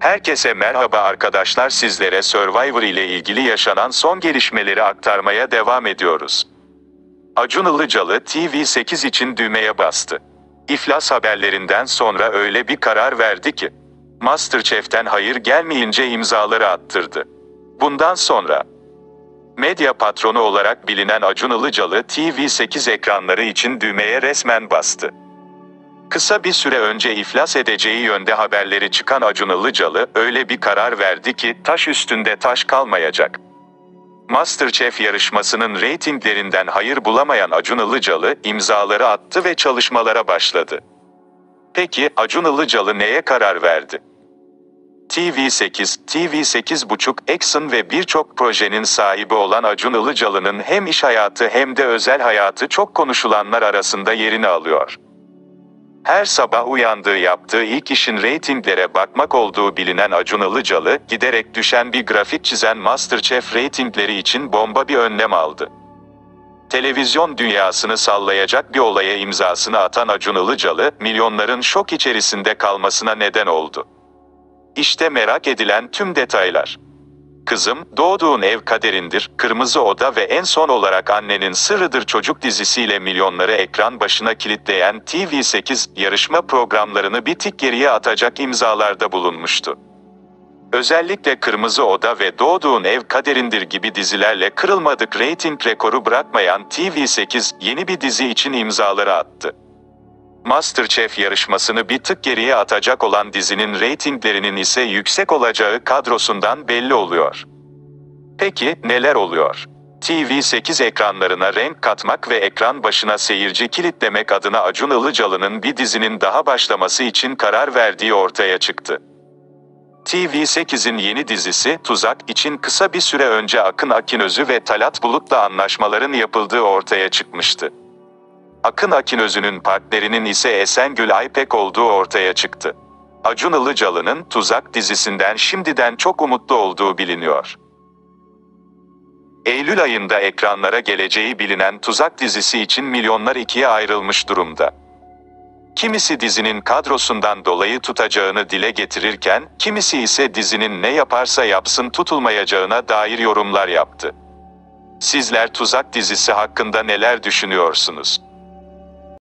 Herkese merhaba arkadaşlar, sizlere Survivor ile ilgili yaşanan son gelişmeleri aktarmaya devam ediyoruz. Acun Ilıcalı TV8 için düğmeye bastı. İflas haberlerinden sonra öyle bir karar verdi ki, MasterChef'ten hayır gelmeyince imzaları attırdı. Bundan sonra, medya patronu olarak bilinen Acun Ilıcalı TV8 ekranları için düğmeye resmen bastı. Kısa bir süre önce iflas edeceği yönde haberleri çıkan Acun Ilıcalı öyle bir karar verdi ki taş üstünde taş kalmayacak. MasterChef yarışmasının reytinglerinden hayır bulamayan Acun Ilıcalı imzaları attı ve çalışmalara başladı. Peki Acun Ilıcalı neye karar verdi? TV8, TV8.5 Action ve birçok projenin sahibi olan Acun Ilıcalı'nın hem iş hayatı hem de özel hayatı çok konuşulanlar arasında yerini alıyor. Her sabah uyandığı yaptığı ilk işin reytinglere bakmak olduğu bilinen Acun Ilıcalı, giderek düşen bir grafik çizen MasterChef reytingleri için bomba bir önlem aldı. Televizyon dünyasını sallayacak bir olaya imzasını atan Acun Ilıcalı, milyonların şok içerisinde kalmasına neden oldu. İşte merak edilen tüm detaylar. Kızım, Doğduğun Ev Kaderindir, Kırmızı Oda ve en son olarak Annenin Sırrıdır çocuk dizisiyle milyonları ekran başına kilitleyen TV8, yarışma programlarını bir tık geriye atacak imzalarda bulunmuştu. Özellikle Kırmızı Oda ve Doğduğun Ev Kaderindir gibi dizilerle kırılmadık reyting rekoru bırakmayan TV8, yeni bir dizi için imzaları attı. MasterChef yarışmasını bir tık geriye atacak olan dizinin reytinglerinin ise yüksek olacağı kadrosundan belli oluyor. Peki neler oluyor? TV8 ekranlarına renk katmak ve ekran başına seyirci kilitlemek adına Acun Ilıcalı'nın bir dizinin daha başlaması için karar verdiği ortaya çıktı. TV8'in yeni dizisi Tuzak için kısa bir süre önce Akın Akinözü ve Talat Bulut'la anlaşmaların yapıldığı ortaya çıkmıştı. Akın Akinözü'nün partnerinin ise Esengül Aypek olduğu ortaya çıktı. Acun Ilıcalı'nın Tuzak dizisinden şimdiden çok umutlu olduğu biliniyor. Eylül ayında ekranlara geleceği bilinen Tuzak dizisi için milyonlar ikiye ayrılmış durumda. Kimisi dizinin kadrosundan dolayı tutacağını dile getirirken, kimisi ise dizinin ne yaparsa yapsın tutulmayacağına dair yorumlar yaptı. Sizler Tuzak dizisi hakkında neler düşünüyorsunuz?